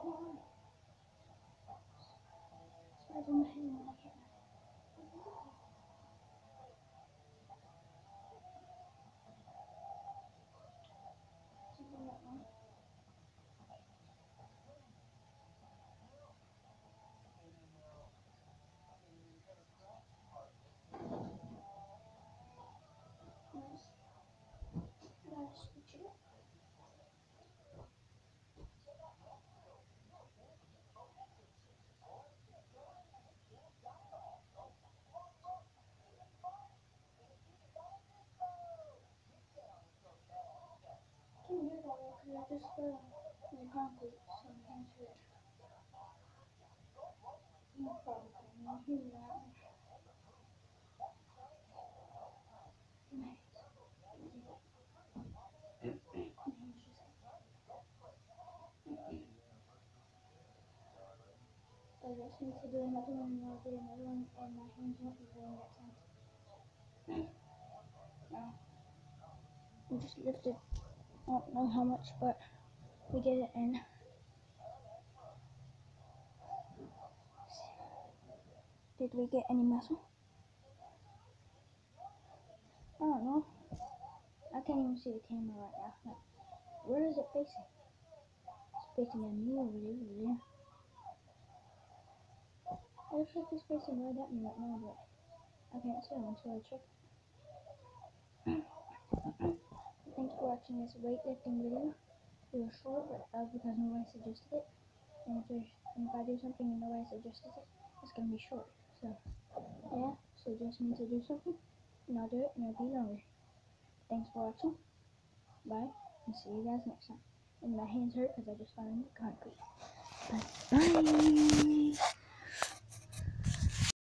Just my concrete, so I'm going to it. No problem. Here we are. I just need to do another one, and I'll do another one, and my hands won't be doing that time. Now, we just lifted, I don't know how much, but we did it in. Did we get any muscle? I don't know. I can't even see the camera right now. Like, where is it facing? It's facing at me over there. It looks like it's facing right at me right now, but I can't tell until I check. Thanks for watching this weightlifting video. It was short, but that was because nobody suggested it. And if I do something and nobody suggested it, it's gonna be short. So yeah, suggest me to do something, and I'll do it, and it'll be longer. Thanks for watching. Bye, and see you guys next time. And my hands hurt because I just found concrete. Bye.